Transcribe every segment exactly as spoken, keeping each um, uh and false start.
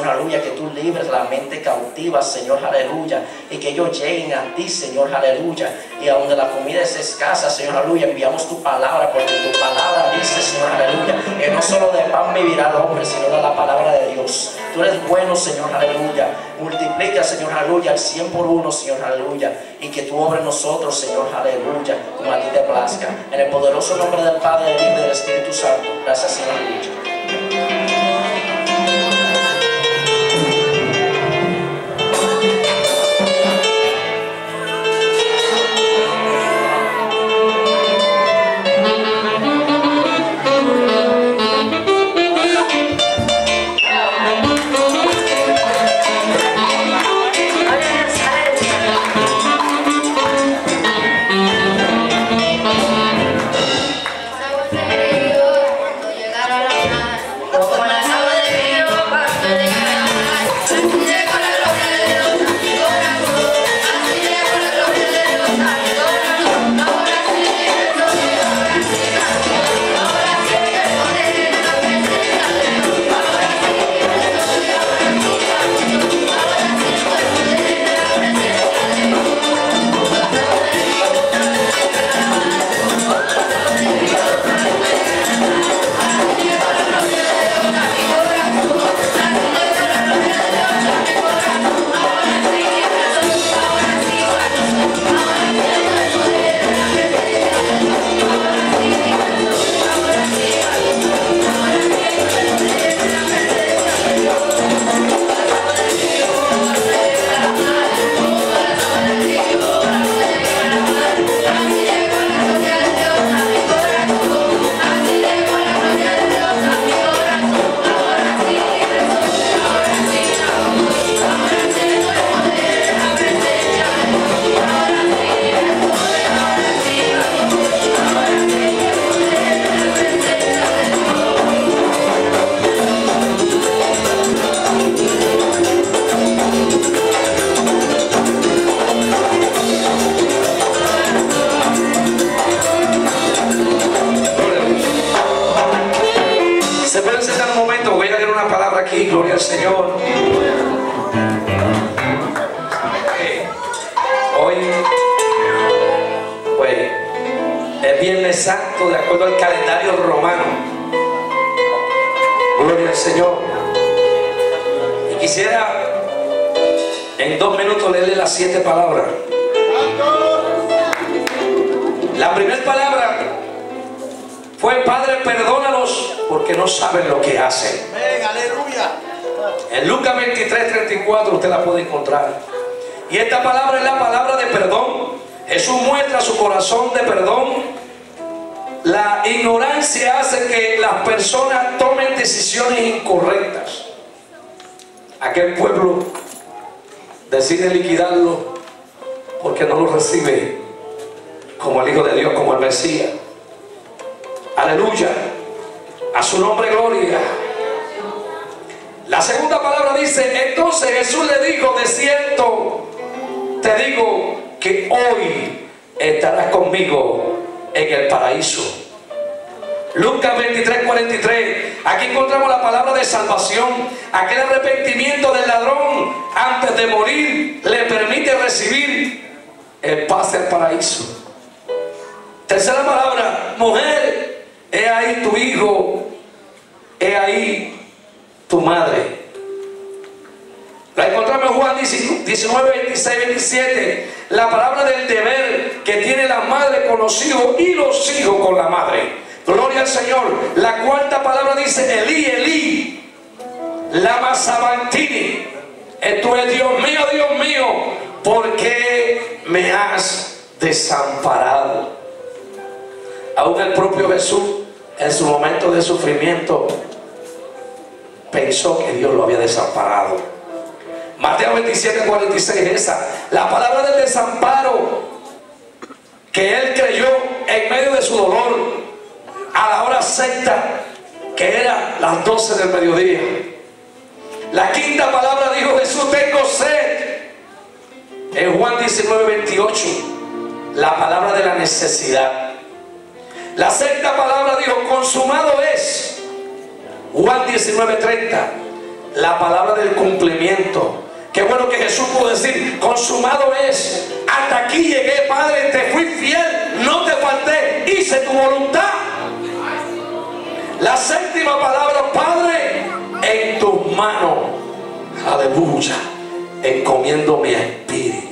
Señor, aleluya, que tú libres la mente cautiva, Señor, aleluya, y que ellos lleguen a ti, Señor, aleluya. Y a donde la comida es escasa, Señor, aleluya, enviamos tu palabra, porque tu palabra dice, Señor, aleluya, que no solo de pan vivirá el hombre, sino de la palabra de Dios. Tú eres bueno, Señor, aleluya. Multiplica, Señor, aleluya, al cien por uno, Señor, aleluya. Y que tú obres nosotros, Señor, aleluya, como a ti te plazca. En el poderoso nombre del Padre, del Hijo y del Espíritu Santo. Gracias, Señor, aleluya. Gloria al Señor. Hoy, pues, es Viernes Santo de acuerdo al calendario romano. Gloria al Señor. Y quisiera en dos minutos leerle las siete palabras. La primera palabra fue: Padre, perdónalos porque no saben lo que hacen. Aleluya. En Lucas veintitrés, treinta y cuatro usted la puede encontrar. Y esta palabra es la palabra de perdón. Jesús muestra su corazón de perdón. La ignorancia hace que las personas tomen decisiones incorrectas. Aquel pueblo decide liquidarlo porque no lo recibe como el Hijo de Dios, como el Mesías. Aleluya. A su nombre gloria. La segunda palabra dice: entonces Jesús le dijo, de cierto te digo que hoy estarás conmigo en el paraíso. Lucas veintitrés, cuarenta y tres. Aquí encontramos la palabra de salvación. Aquel arrepentimiento del ladrón antes de morir le permite recibir el pase al paraíso. Tercera palabra: mujer, he ahí tu hijo, he ahí tu madre. La encontramos en Juan diecinueve, veintiséis, veintisiete. La palabra del deber que tiene la madre con los hijos y los hijos con la madre. Gloria al Señor. La cuarta palabra dice: Elí, Elí, lama sabachthani. Esto es: Dios mío, Dios mío, ¿por qué me has desamparado? Aún el propio Jesús, en su momento de sufrimiento, pensó que Dios lo había desamparado. Mateo veintisiete, cuarenta y seis, esa, la palabra del desamparo que él creyó en medio de su dolor a la hora sexta, que era las doce del mediodía. La quinta palabra dijo Jesús: tengo sed. En Juan diecinueve, veintiocho, la palabra de la necesidad. La sexta palabra dijo: consumado es. Juan diecinueve, treinta, la palabra del cumplimiento. Qué bueno que Jesús pudo decir, consumado es, hasta aquí llegué, Padre, te fui fiel, no te falté, hice tu voluntad. La séptima palabra, Padre, en tus manos, aleluya, encomiendo mi espíritu.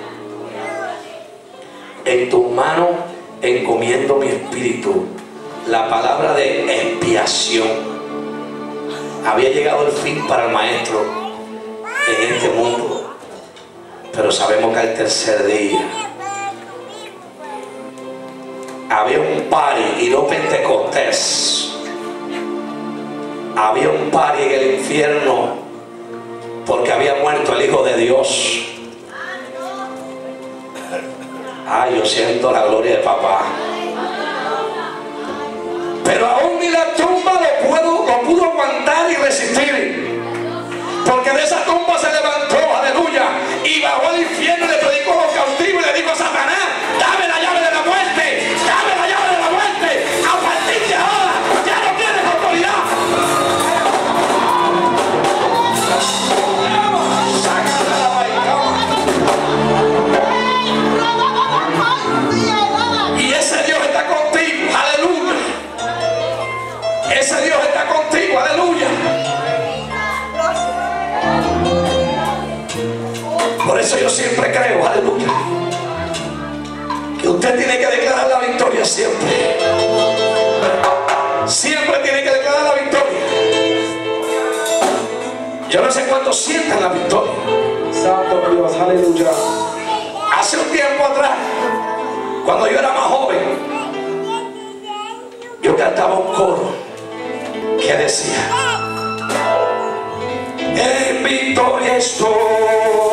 En tus manos encomiendo mi espíritu. La palabra de expiación. Había llegado el fin para el maestro en este mundo, pero sabemos que al tercer día había un party, y no Pentecostés, había un party en el infierno, porque había muerto el Hijo de Dios. Ay, yo siento la gloria de papá. Pero aún ni la tumba lo, puedo, lo pudo aguantar y resistir, porque de esa tumba se levantó, aleluya, y bajó al infierno y le predicó a los cautivos y le dijo a Satanás, dame la llave de la muerte, dame la llave de la muerte, a partir de ahora ya no tienes autoridad. Sácate la baicama. Y ese Dios está contigo, aleluya. Ese Dios está contigo, aleluya. Por eso yo siempre creo, aleluya, que usted tiene que declarar la victoria siempre. Siempre tiene que declarar la victoria. Yo no sé cuántos sientan la victoria. Santo Dios, aleluya. Hace un tiempo atrás, cuando yo era más joven, yo cantaba un coro que decía: en victoria estoy.